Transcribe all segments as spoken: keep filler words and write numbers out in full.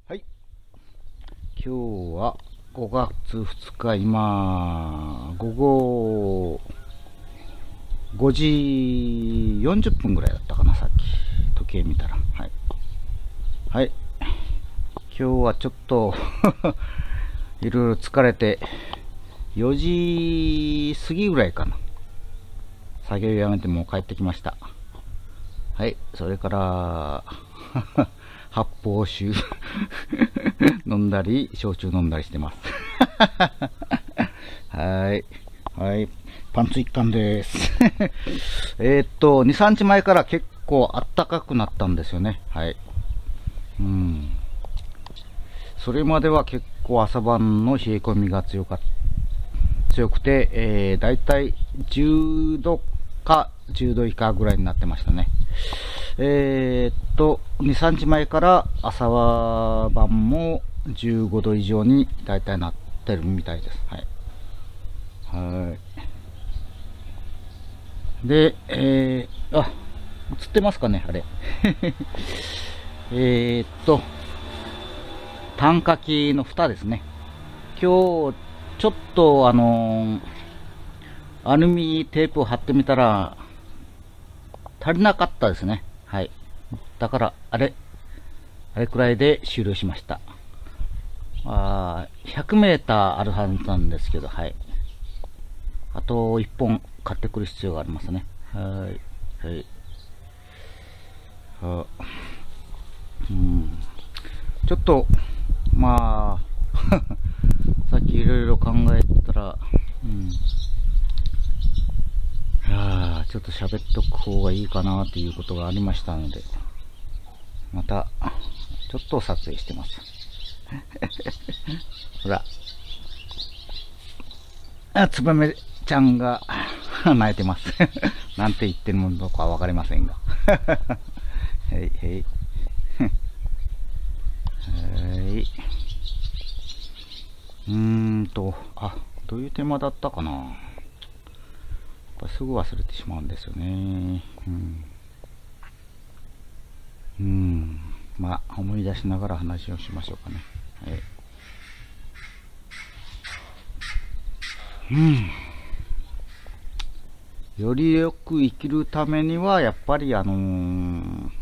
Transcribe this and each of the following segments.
はい、今日はごがつふつか、今午後ごじよんじゅっぷんぐらいだったかな、さっき時計見たら。はい、はい、今日はちょっといろいろ疲れてよじ過ぎぐらいかな、作業やめてもう帰ってきました。はい、それから発泡酒飲んだり焼酎飲んだりしてますはいはい、パンツ一貫ですえっとにさんにちまえから結構あったかくなったんですよね。はい、うん、それまでは結構朝晩の冷え込みが強かった強くて、えー、だいたいじゅうどかじゅうど以下ぐらいになってましたね。えー、っとにさんにちまえから朝晩もじゅうごど以上にだいたいなってるみたいです。はいはいで、えー、あ、映ってますかね、あれえーっと炭化機の蓋ですね。今日ちょっとあのー、アルミテープを貼ってみたら足りなかったですね。はい、だからあれあれくらいで終了しました。あひゃくメーターあるはずなんですけど、はい、あといっぽん買ってくる必要がありますね。はいはいはうんちょっとまあさっきいろいろ考えたら、うん、あちょっと喋っとく方がいいかなということがありましたので、またちょっと撮影してますほら、あ、ツバメちゃんが泣いてますなんて言ってるものかわかりませんがはいはいはい、うーんとあどういうテーマだったかな。やっぱすぐ忘れてしまうんですよね。うんうんまあ思い出しながら話をしましょうかね。はい、うんよりよく生きるためにはやっぱりあのー、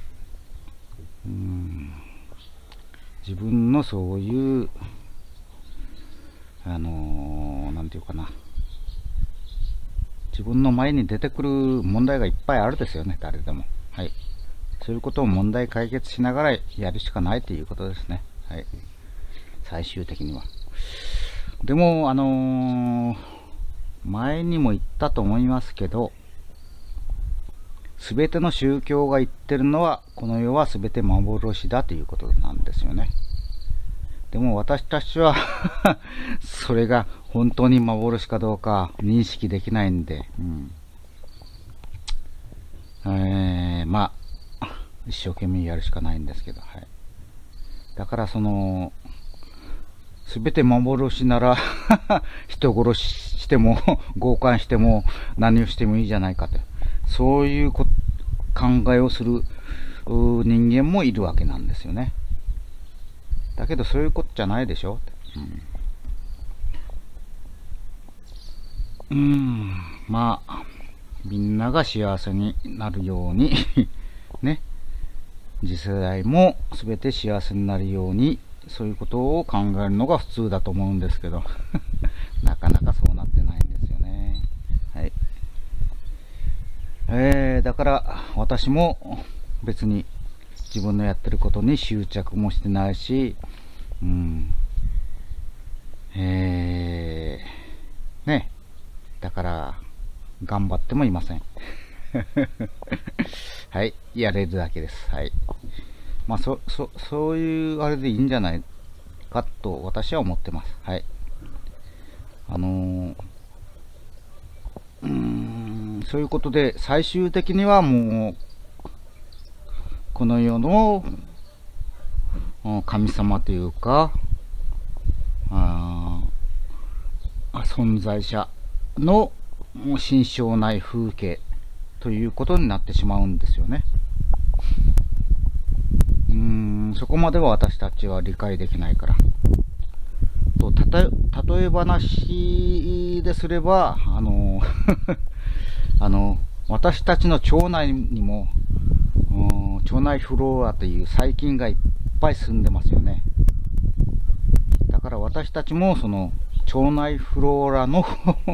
うん自分のそういうあのー、なんていうかな、自分の前に出てくる問題がいっぱいあるですよね、誰でも。はい、そういうことを問題解決しながらやるしかないということですね。はい、最終的には。でもあのー、前にも言ったと思いますけど、すべての宗教が言ってるのはこの世はすべて幻だということなんですよね。でも私たちはそれが本当に幻かどうか認識できないんで、うんえー、まあ一生懸命やるしかないんですけど、はい、だからそのすべて幻なら人殺ししても強姦しても何をしてもいいじゃないかと、そういうこ考えをする人間もいるわけなんですよね。だけどそういうことじゃないでしょ。うん、うんまあみんなが幸せになるようにね、次世代も全て幸せになるように、そういうことを考えるのが普通だと思うんですけどなかなかそうなってないんですよね。はい、えー、だから私も別に自分のやってることに執着もしてないし、うんえー、ねだから頑張ってもいませんはいやれるだけです。はい、まあそそそういうあれでいいんじゃないかと私は思ってます。はい、あのー、うーんそういうことで最終的にはもうこの世の神様というかあ存在者の心象ない風景ということになってしまうんですよね。うーんん、そこまでは私たちは理解できないから。と、たと、例え話ですれば、あの、あの、私たちの腸内にも、腸内フローラという細菌がいっぱい住んでますよね。だから私たちもその腸内フローラの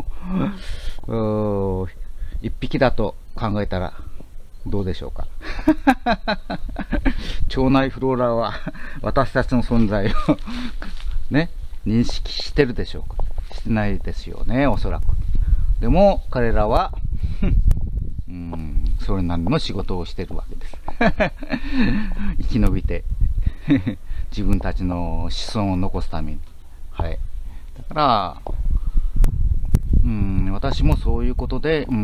一匹だと考えたらどうでしょうか。腸内フローラは私たちの存在をね、認識してるでしょうか。してないですよね、おそらく。でも彼らはうーん、それなりの仕事をしてるわけです。生き延びて自分たちの子孫を残すために。はい。だから、うん、私もそういうことで、うん、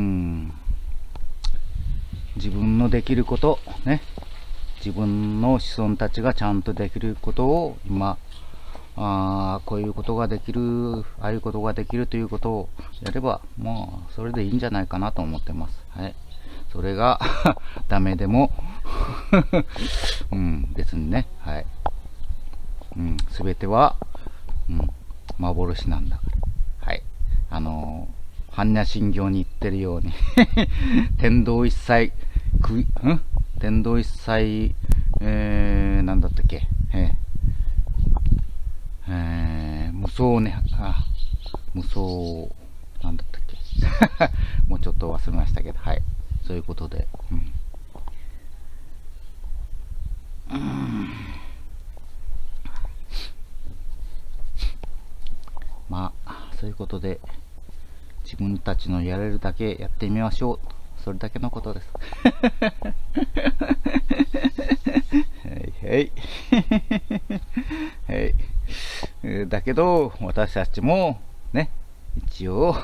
自分のできること、ね、自分の子孫たちがちゃんとできることを今、あこういうことができる、ああいうことができるということをやれば、もうそれでいいんじゃないかなと思ってます。はい。それがダメでも、うん、別にね、はい。うん、すべては、うん、幻なんだから。はい。あのー、般若心経に言ってるように、天道一切、くい、ん天道一切、えー、なんだったっけ、えーえー、無双ね、あ、無双、なんだったっけ。もうちょっと忘れましたけど、はい。そういうことで、うん。うーん、まあ、そういうことで、自分たちのやれるだけやってみましょう。それだけのことです。はいはい。はい。だけど、私たちも、ね、一応、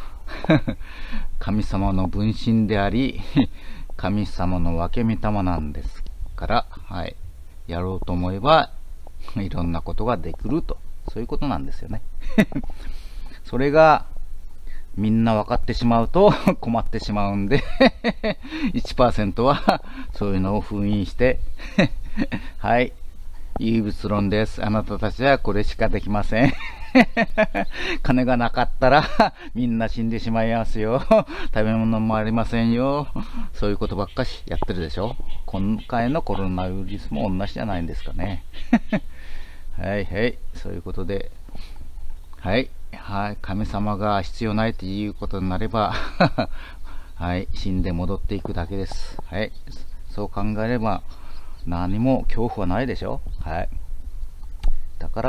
神様の分身であり、神様の分け御霊なんですから、はい。やろうと思えば、いろんなことができると。そういうことなんですよね。それが、みんな分かってしまうと困ってしまうんで、いちパーセント はそういうのを封印して、はい。唯物論です。あなたたちはこれしかできません。金がなかったらみんな死んでしまいますよ。食べ物もありませんよ。そういうことばっかしやってるでしょ。今回のコロナウイルスも同じじゃないんですかね。はいはい。そういうことで、はい。はい。神様が必要ないということになれば、はい。死んで戻っていくだけです。はい。そう考えれば、何も恐怖はないでしょ。はい。だから、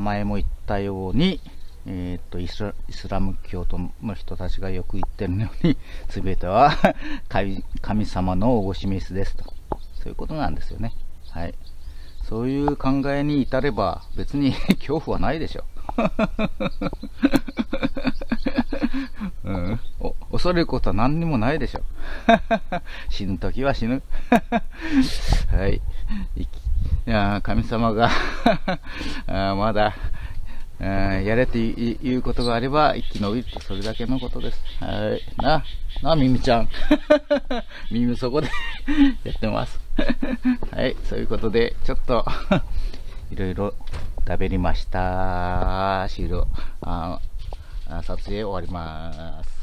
前も言ったように、えー、っとイスラ、イスラム教徒の人たちがよく言ってるように、すべては神、神様のおご示しですと。そういうことなんですよね。はい。そういう考えに至れば、別に恐怖はないでしょ。うん、お恐れることは何にもないでしょ。死ぬときは死ぬ。はい。いや神様があまだやれということがあれば生き延びると、それだけのことです。はい。な、な、ミミちゃん。耳そこでやってます。はい。そういうことで、ちょっといろいろ食べりました。終了。あ、撮影終わります。